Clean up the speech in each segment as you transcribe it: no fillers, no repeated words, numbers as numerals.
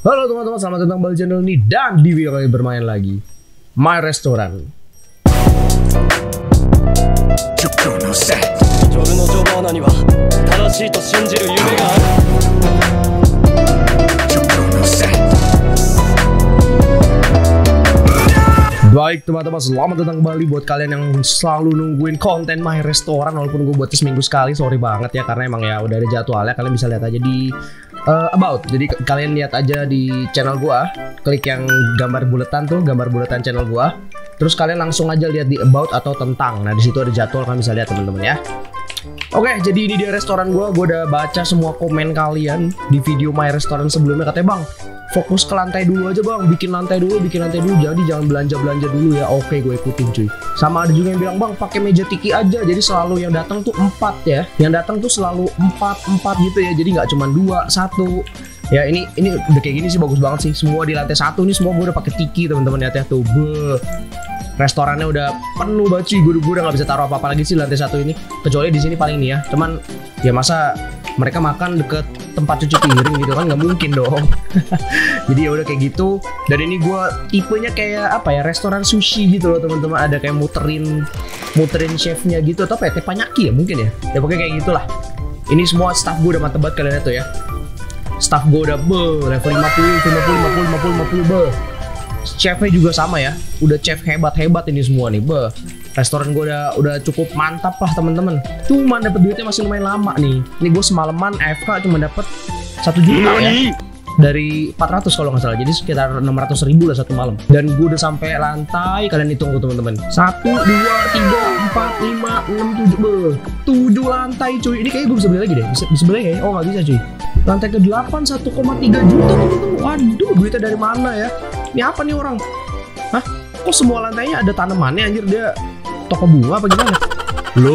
Halo teman-teman, selamat datang kembali di channel ini. Dan di video kali ini bermain lagi My Restaurant. Baik teman-teman, selamat datang kembali buat kalian yang selalu nungguin konten My Restaurant. Walaupun gue buatnya seminggu sekali, sorry banget ya, karena emang ya udah ada jadwalnya. Kalian bisa lihat aja di About. Jadi kalian lihat aja di channel gua, klik yang gambar buletan tuh, gambar buletan channel gua. Terus kalian langsung aja lihat di About atau tentang. Nah, di situ ada jadwal, kalian bisa lihat teman-teman ya. Oke, jadi ini dia restoran gua. Gua udah baca semua komen kalian di video My Restaurant sebelumnya. Katanya, "Bang, fokus ke lantai dulu aja, Bang. Bikin lantai dulu. Jadi jangan belanja-belanja dulu ya." Oke, gue ikutin cuy. Sama ada juga yang bilang, "Bang, pakai meja tiki aja." Jadi selalu yang datang tuh 4 ya. Yang datang tuh selalu 4 gitu ya. Jadi nggak cuma 2, 1. Ya ini udah kayak gini sih, bagus banget sih. Semua di lantai 1 nih, semua gue udah pakai tiki teman-teman ya tuh. Restorannya udah penuh banget sih. Gue udah nggak bisa taruh apa-apa lagi sih lantai 1 ini. Kecuali di sini paling nih ya. Cuman ya masa mereka makan deket tempat cuci piring gitu kan, nggak mungkin dong. Jadi ya udah kayak gitu. Dan ini gue tipenya kayak apa ya, restoran sushi gitu loh teman-teman. Ada kayak muterin chefnya gitu, atau apa ya, teppanyaki ya mungkin ya. Ya pokoknya kayak gitulah. Ini semua staff gue udah mantep banget kalian lihat tuh ya. Staff gue udah level 50 Chefnya juga sama ya. Udah chef hebat ini semua nih. Restoran gue udah cukup mantap lah teman-teman. Cuman dapat duitnya masih lumayan lama nih. Ini gue semalaman AFK cuma dapat 1 juta ya. Dari 400 kalau nggak salah. Jadi sekitar 600.000 lah satu malam. Dan gue udah sampai lantai, kalian hitung teman-teman. 1, 2, 3, 4, 5, 6, 7 lantai cuy. Ini kayaknya gue bisa beli lagi deh. Bisa beli ya? Oh nggak bisa cuy. Lantai ke-8 1,3 juta teman-teman. Waduh, duitnya dari mana ya? Ini apa nih orang? Hah? Kok semua lantainya ada tanamannya anjir? Dia toko bunga apa gimana? Loh.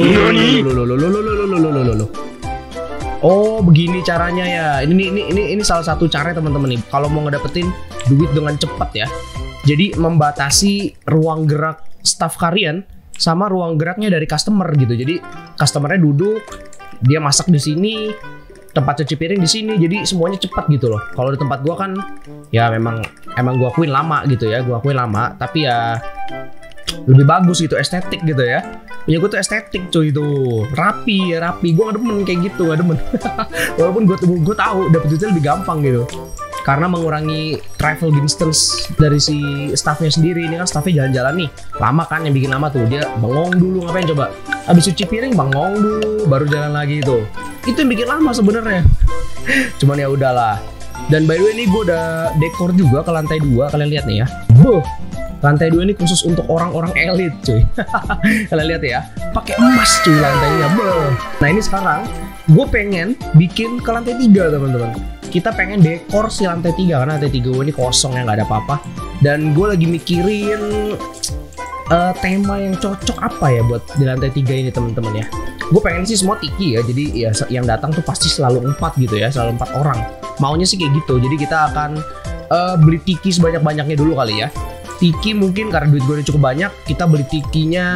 Oh, begini caranya ya. Ini salah satu cara teman-teman nih. Kalau mau ngedapetin duit dengan cepat ya. Jadi membatasi ruang gerak staff kalian sama ruang geraknya dari customer gitu. Jadi customernya duduk, dia masak di sini, tempat cuci piring di sini, jadi semuanya cepat gitu loh. Kalau di tempat gua kan ya memang gua akuin lama gitu ya, tapi ya lebih bagus gitu, estetik gitu ya. Punya gua tuh estetik cuy, itu rapi. Gua nggak demen kayak gitu, nggak demen. Walaupun gua tahu dapet duitnya lebih gampang gitu, karena mengurangi travel distance dari si staffnya sendiri. Ini kan staffnya jalan-jalan nih, lama kan, yang bikin lama tuh dia bengong dulu, ngapain coba? Habis cuci piring bengong dulu, baru jalan lagi tuh. Itu yang bikin lama sebenarnya. Cuman ya udahlah. Dan by the way ini gue udah dekor juga ke lantai 2, kalian lihat nih ya. Lantai 2 ini khusus untuk orang-orang elit cuy. Kalian lihat ya, pakai emas cuy lantainya. Nah ini sekarang gue pengen bikin ke lantai 3 teman-teman. Kita pengen dekor si lantai 3 karena lantai 3 gue ini kosong ya, nggak ada apa-apa. Dan gue lagi mikirin tema yang cocok apa ya buat di lantai 3 ini teman-teman ya. Gue pengen sih semua tiki ya, jadi ya yang datang tuh pasti selalu 4 gitu ya, selalu 4 orang. Maunya sih kayak gitu. Jadi kita akan beli tiki sebanyak-banyaknya dulu kali ya. Tiki mungkin karena duit gue udah cukup banyak, kita beli tikinya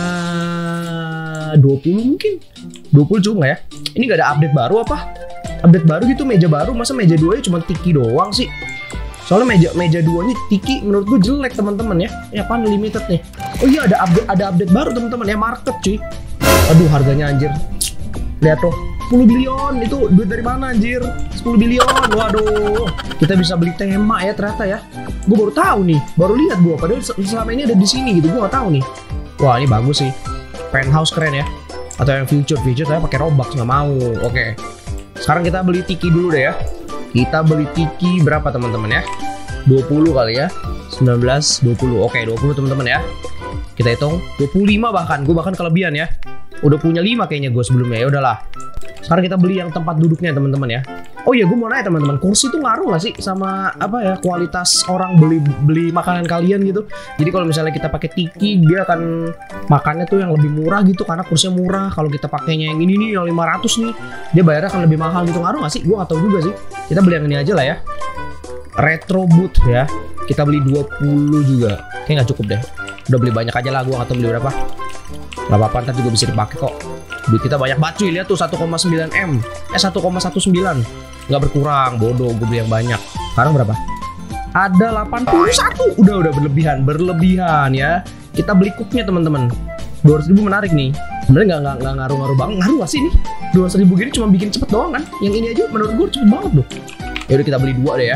20 mungkin. 20 cukup nggak ya? Ini nggak ada update baru apa? Update baru gitu, meja baru, masa meja 2 nya cuma tiki doang sih? Soalnya meja 2 nya tiki menurut gue jelek teman-teman ya. Ya apaan limited nih? Oh iya, ada update baru teman-teman ya, market cuy. Aduh harganya anjir. Lihat tuh, 10 billion. Itu duit dari mana anjir? 10 billion. Waduh. Kita bisa beli tema ya ternyata ya. Gue baru tahu nih, baru lihat gue. Padahal selama ini ada di sini gitu, gue nggak tahu nih. Wah ini bagus sih. Penthouse keren ya. Atau yang future saya pakai Robux, nggak mau. Oke. Sekarang kita beli tiki dulu deh ya. Kita beli tiki berapa teman-teman ya? 20 kali ya. 19, 20. Oke, 20 teman-teman ya. Kita hitung 25 bahkan. Gue bahkan kelebihan ya. Udah punya 5 kayaknya gue sebelumnya. Ya udahlah. Sekarang kita beli yang tempat duduknya teman-teman ya. Oh iya, gue mau nanya teman-teman, kursi itu ngaruh gak sih sama apa ya, kualitas orang beli makanan kalian gitu? Jadi kalau misalnya kita pakai tiki, dia akan makannya tuh yang lebih murah gitu karena kursinya murah. Kalau kita pakainya yang ini nih, yang 500 nih, dia bayarnya akan lebih mahal gitu. Ngaruh gak sih? Gue gak tahu juga sih. Kita beli yang ini aja lah ya. Retro boot ya. Kita beli 20 juga. Kayaknya gak cukup deh. Udah beli banyak aja lah, gue gak tahu beli berapa. Gak apa-apa, ntar juga bisa dipakai kok. Duit kita banyak banget cuy, lihat tuh 1,9 M. 1,19. Nggak berkurang, bodoh, gue beli yang banyak. Sekarang berapa? Ada 81. Udah berlebihan ya. Kita beli cooknya teman-teman. 200.000 menarik nih. Sebenarnya nggak ngaruh-ngaruh banget. Ngaruh gak sih nih? 200.000 gini cuma bikin cepet doang kan? Yang ini aja menurut gue cepet banget loh. Ya udah kita beli 2 deh ya.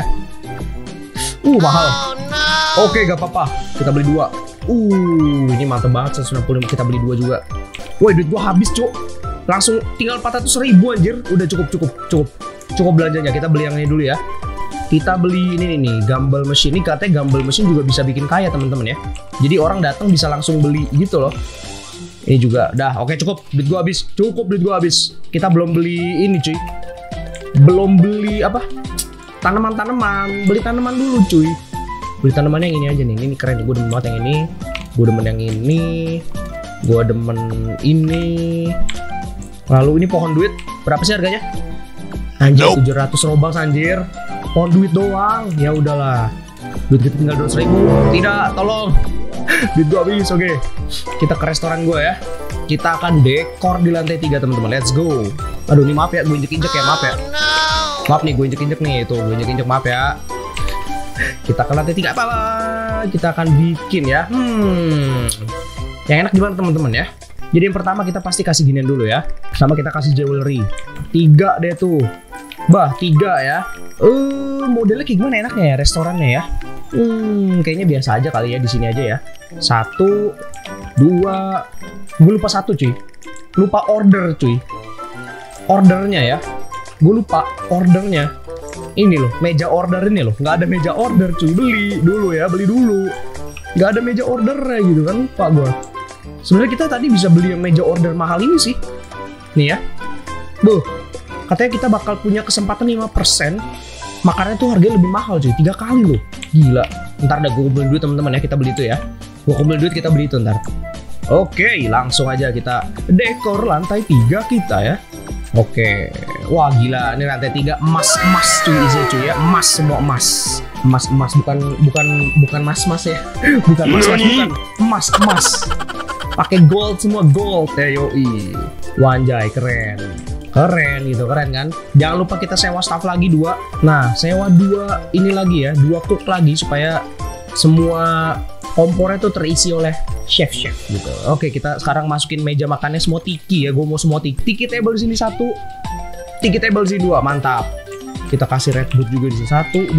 Mahal. Oke, gak apa-apa. Kita beli 2. Ini mantep banget 165. Kita beli 2 juga. Woi, duit gua habis, Cuk. Langsung tinggal 400.000 anjir. Udah cukup belanjanya. Kita beli yang ini dulu ya. Kita beli ini nih, Gumball Machine. Ini katanya Gumball Machine juga bisa bikin kaya, teman-teman ya. Jadi orang datang bisa langsung beli gitu loh. Ini juga dah. Oke, cukup. Duit gua habis. Kita belum beli ini, cuy. Belum beli apa? Tanaman-tanaman. Beli tanaman dulu, cuy. Beli tanaman yang ini aja nih. Ini keren. Gue demen banget yang ini. Gue demen yang ini. Gue demen ini. Lalu ini pohon duit. Berapa sih harganya? Anjir, 700 robux anjir. Pohon duit doang. Ya udahlah. Duit kita tinggal 200.000. Tidak, tolong. Duit gue habis. Oke. Kita ke restoran gue ya. Kita akan dekor di lantai 3 teman-teman. Let's go. Aduh, ini maaf ya. Gue injek-injek ya. Maaf ya. Maaf nih, gue injek-injek nih. Tuh, gue injek-injek. Maaf ya. Kita ke lantai 3 apa? Kita akan bikin ya. Yang enak gimana teman-teman ya? Jadi yang pertama kita pasti kasih ginian dulu ya. Sama kita kasih jewelry. 3 deh tuh. 3 ya. Modelnya kayak gimana enaknya ya restorannya ya? Kayaknya biasa aja kali ya di sini aja ya. 1, 2. Gue lupa 1 cuy. Lupa order cuy. Ordernya ya. Gue lupa ordernya. Ini loh, meja order ini loh. Nggak ada meja order cuy. Beli dulu. Nggak ada meja ordernya gitu kan. Lupa gue. Sebenarnya kita tadi bisa beli yang meja order mahal ini sih. Nih ya. Katanya kita bakal punya kesempatan 5%. Makannya tuh harganya lebih mahal cuy. 3 kali loh. Gila. Ntar dah gue kumpulin duit teman-teman ya. Kita beli itu ya. Gue kumpulin duit, kita beli itu ntar. Oke, langsung aja kita dekor lantai 3 kita ya. Oke. Wah gila, ini lantai 3 emas cuy, isinya cuy ya. Emas, semua emas. Emas bukan mas ya. Bukan emas. Pakai gold, semua gold ya, yoi. Wanjay, keren gitu, keren kan. Jangan lupa kita sewa staff lagi 2. Nah, sewa 2 ini lagi ya, 2 cook lagi supaya semua kompornya tuh terisi oleh chef gitu. Oke, kita sekarang masukin meja makannya semua tiki ya. Gue mau semua tiki table di sini 1. Tiki table di sini 2, mantap. Kita kasih red boot juga di sini 1,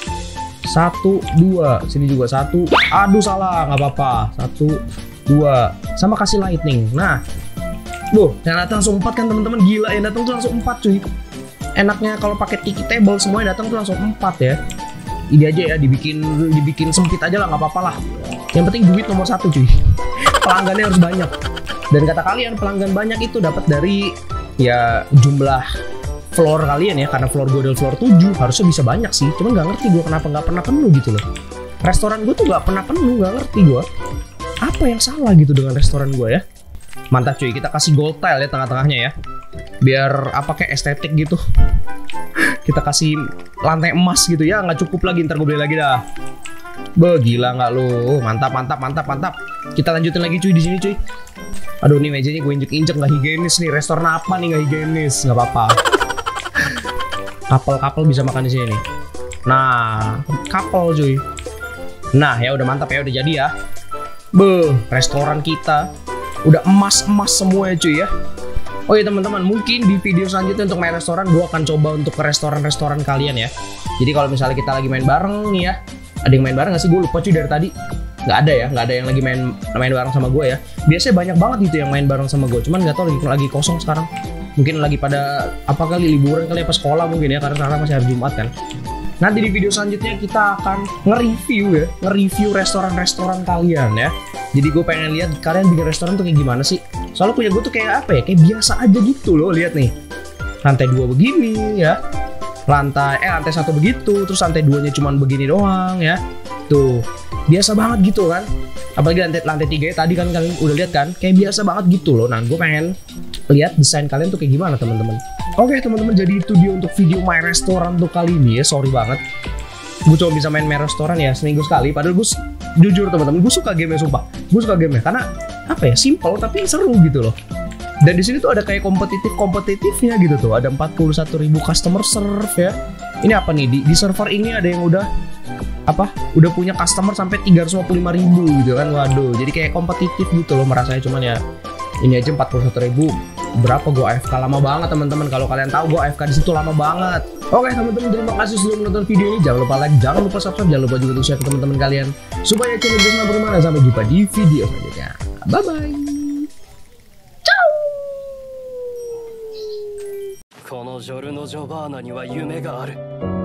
2. Sini juga 1. Aduh salah, nggak apa-apa. 1, 2. Sama kasih lightning. Nah, yang datang langsung 4 kan teman-teman. Gila, yang datang tuh langsung 4 cuy. Enaknya kalau pakai tiki table semuanya datang tuh langsung 4 ya. Ini aja ya, dibikin sempit aja lah, nggak apa-apa lah. Yang penting duit nomor 1 cuy. Pelanggannya harus banyak. Dan kata kalian pelanggan banyak itu dapat dari ya jumlah floor kalian ya. Karena floor gue adalah floor 7, harusnya bisa banyak sih. Cuman nggak ngerti gue kenapa nggak pernah penuh gitu loh. Restoran gue tuh nggak pernah penuh, nggak ngerti gue. Apa yang salah gitu dengan restoran gue ya? Mantap cuy, kita kasih gold tile ya tengah-tengahnya ya. Biar apa kayak estetik gitu. Kita kasih lantai emas gitu ya, nggak cukup lagi, ntar gue beli lagi dah. Gila nggak lu? Mantap. Kita lanjutin lagi cuy di sini cuy. Aduh, nih mejanya gue injek nggak higienis nih. Restoran apa nih nggak higienis? Nggak apa-apa. Couple bisa makan di sini nih. Nah, couple cuy. Nah ya udah mantap ya, udah jadi ya. Restoran kita udah emas semua ya cuy ya. Oh iya teman-teman, mungkin di video selanjutnya untuk main restoran gue akan coba untuk ke restoran-restoran kalian ya. Jadi kalau misalnya kita lagi main bareng nih ya, ada yang main bareng gak sih? Gue lupa cuy dari tadi. Nggak ada yang lagi main bareng sama gue ya. Biasanya banyak banget gitu yang main bareng sama gue. Cuman nggak tahu lagi kosong sekarang. Mungkin lagi pada apa kali liburan kali apa sekolah mungkin ya, karena sekarang masih hari Jumat kan. Nanti di video selanjutnya kita akan nge-review restoran-restoran kalian ya. Jadi gue pengen lihat kalian bikin restoran tuh kayak gimana sih. Soalnya punya gue tuh kayak apa ya, kayak biasa aja gitu loh. Lihat nih, lantai 2 begini ya, lantai 1 begitu, terus lantai 2-nya cuman begini doang ya. Tuh biasa banget gitu kan. Apalagi lantai 3 tadi kan kalian udah lihat kan, kayak biasa banget gitu loh. Nah gue pengen lihat desain kalian tuh kayak gimana teman-teman. Oke teman-teman, jadi itu dia untuk video My Restoran tuh kali ini ya. Sorry banget, gue cuma bisa main My Restoran ya seminggu sekali. Padahal gue jujur teman-teman, gue suka game-nya, sumpah. Gue suka game-nya karena apa ya, simple tapi seru gitu loh. Dan di sini tuh ada kayak kompetitifnya gitu tuh. Ada 41.000 customer serve ya. Ini apa nih? Di server ini ada yang udah punya customer sampai 355.000 gitu kan. Waduh, jadi kayak kompetitif gitu loh merasanya. Cuman ya ini aja 41.000. Berapa gue AFK lama banget teman-teman. Kalau kalian tahu gue AFK di situ lama banget. Oke teman-teman, terima kasih sudah menonton video ini. Jangan lupa like, jangan lupa subscribe, jangan lupa juga untuk share ke teman-teman kalian supaya channel bisa bagaimana. Sampai jumpa di video selanjutnya. Bye bye. このジョルノ・ジョバーナには夢がある。